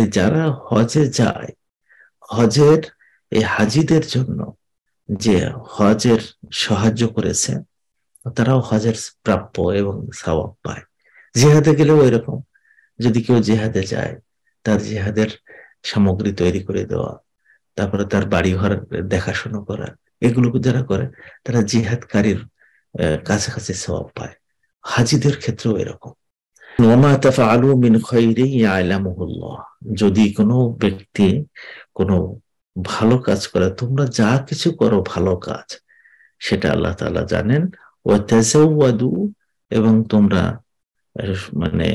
যারা হজে যায়, হজের এই হাজিদের জন্য যে হজের সাহায্য করেছে, তারাও হজের প্রাপ্য এবং সওয়াব পায়। জিহাদে গেলেও এরকম, যদি কেউ জিহাদে যায়, তার জিহাদের সামগ্রী তৈরি করে দেওয়া, তারপরে তার বাড়িঘর দেখাশোনা করা, এগুলো যারা করে তারা জিহাদকারীর কাছাকাছি সওয়াব পায়। হাজিদের ক্ষেত্রেও এরকম। ওমা তাফআলু মিন খাইরিন ইয়ালামুহুল্লাহ, যদি কোনো ব্যক্তি কোনো ভালো কাজ করে, তোমরা যা কিছু করো ভালো কাজ, সেটা আল্লাহ তাআলা জানেন। ওয়া তাযাওয়াদু, এবং তোমরা মানে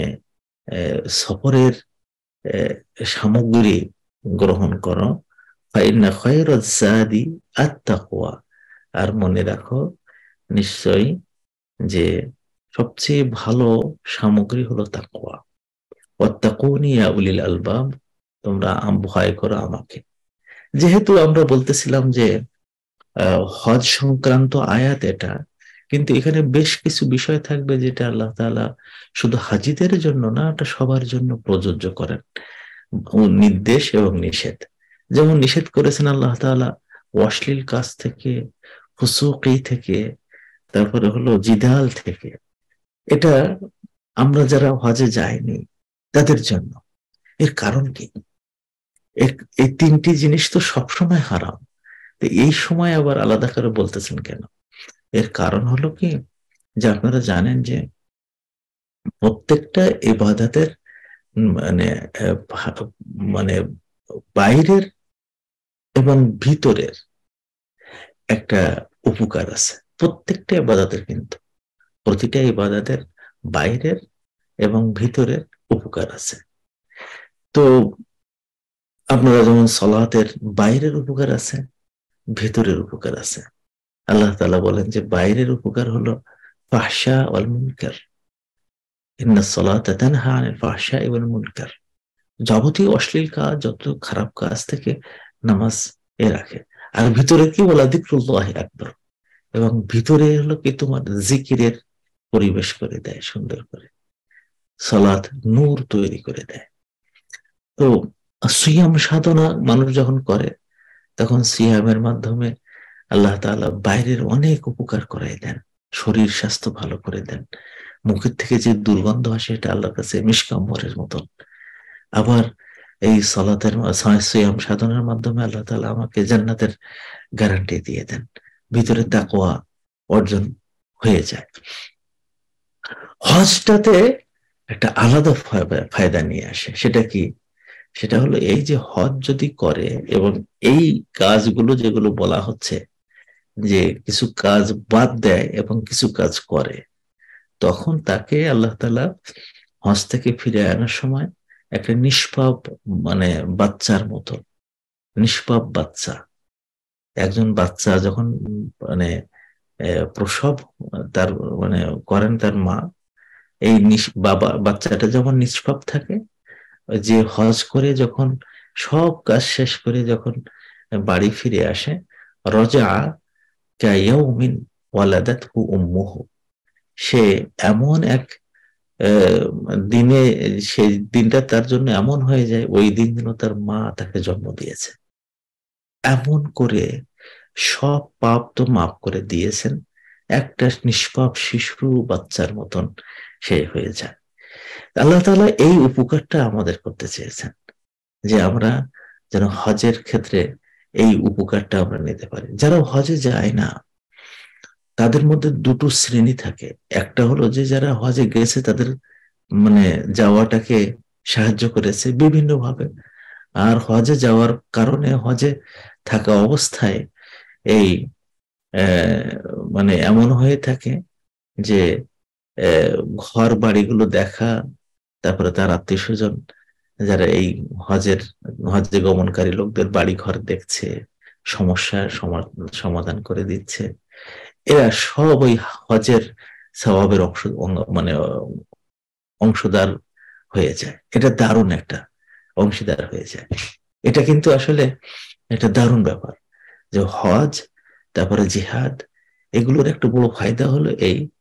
সফরের সামগ্রী গ্রহণ করো। ফাইন্না খায়রাজ যাদি আত-তাকওয়া, আর মনে রাখো নিশ্চয়ই যে সবচেয়ে ভালো সামগ্রী হলো তাকওয়া। ওয়াত্তাকুনি ইয়া উলিল আলবাব, তোমরা ভয় করো আমাকে। যেহেতু আমরা বলতেছিলাম যে হজ সংক্রান্ত আয়াত এটা, কিন্তু এখানে বেশ কিছু বিষয় থাকবে যেটা আল্লাহ তাআলা শুধু হাজিদের জন্য না, এটা সবার জন্য প্রযোজ্য করেন, নির্দেশ এবং নিষেধ। যেমন নিষেধ করেছেন আল্লাহ তাআলা অশ্লীল কাজ থেকে, ফুসুকি থেকে, তারপরে হলো জিদাল থেকে। এটা আমরা যারা হজে যাইনি তাদের জন্য। এর কারণ কি? এই তিনটি জিনিস তো সবসময় হারাম, তো এই সময় আবার আলাদা করে বলতেছেন কেন? এর কারণ হলো কি, যে আপনারা জানেন যে প্রত্যেকটা ইবাদতের মানে মানে বাইরের এবং ভিতরের একটা উপকার আছে। প্রত্যেকটা ইবাদতের, কিন্তু প্রতিটা ইবাদতের বাইরের এবং ভিতরের উপকার আছে। তো আপনারা যেমন সলাতের বাইরের উপকার আছে, ভিতরের উপকার আছে। আল্লাহ তাআলা বলেন যে বাইরের উপকার হলো ফাহশা ওয়াল মুনকার, ইন্নাস সালাতা তানহা আনিল ফাহশাই ওয়াল মুনকার, যাবতীয় অশ্লীল কাজ, যত খারাপ কাজ থেকে নামাজ রাখে। আর ভিতরে কি বলা, যিকরুল্লাহি আকবার, এবং ভিতরে হলো কি তোমার জিকিরের পরিবেশ করে দেয় সুন্দর করে। সালাত নূর তৈরি করে দেয়। তো সিয়াম সাধনা মানুষ যখন করে, তখন সিয়ামের মাধ্যমে আল্লাহ তাআলা বাইরের অনেক উপকার করাই দেন, শরীর স্বাস্থ্য ভালো করে দেন। মুখের থেকে যে দুর্গন্ধ আসে, এটা আল্লাহর কাছে মিশকাম্বরের মতন। আবার এই সালাতের সিয়াম সাধনার মাধ্যমে আল্লাহ তাআলা আমাকে জান্নাতের গ্যারান্টি দিয়ে দেন, ভিতরে তাকওয়া অর্জন হয়ে যায়। হজটাতে একটা আলাদা ফায়দা নিয়ে আসে। সেটা কি? সেটা হলো এই যে হজ যদি করে এবং এই কাজগুলো যেগুলো বলা হচ্ছে, যে কিছু কাজ বাদ দেয় এবং কিছু কাজ করে, তখন তাকে আল্লাহ তাআলা হজ থেকে ফিরে আনার সময় একটা নিষ্পাপ মানে বাচ্চার মতো, নিষ্পাপ বাচ্চা, একজন বাচ্চা যখন মানে প্রসব তার মানে করেন তার মা, এই বাবা বাচ্চাটা যখন নিষ্পাপ থাকে, যে হজ করে যখন সব কাজ শেষ করে যখন বাড়ি ফিরে আসে, রজা কায়াউমিন ওয়ালাদাতহু উম্মুহু, সে এমন এক আহ, দিনে, সেই দিনটা তার জন্য এমন হয়ে যায়, ওই দিন যেন তার মা তাকে জন্ম দিয়েছে। এমন করে সব পাপ তো মাফ করে দিয়েছেন, একটা নিষ্পাপ শিশু বাচ্চার মতন সে হয়ে যায়। আল্লাহ তাআলা এই উপকারটা আমাদের করতে চেয়েছেন, যে আমরা যেন হজের ক্ষেত্রে এই উপকারটা আমরা নিতে পারি। যারা হজে যায় না, তাদের মধ্যে দুটো শ্রেণী থাকে। একটা হলো যে যারা হজে গেছে, তাদের মানে যাওয়াটাকে সাহায্য করেছে বিভিন্ন ভাবে। আর হজে যাওয়ার কারণে, হজে থাকা অবস্থায় এই আহ, মানে এমন হয়ে থাকে যে আহ, ঘর বাড়িগুলো দেখা, তারপরে তার আত্মীয় স্বজন যারা এই হজের হজে গমনকারী লোকদের বাড়ি ঘর দেখছে, সমস্যার সমাধান করে দিচ্ছে, এরা সব ওই হজের সওয়াবের মানে অংশদার হয়ে যায়। এটা দারুণ একটা অংশীদার হয়ে যায়। এটা কিন্তু আসলে একটা দারুণ ব্যাপার, যে হজ তারপরে জিহাদ, এগুলোর একটা বড় ফায়দা হলো এই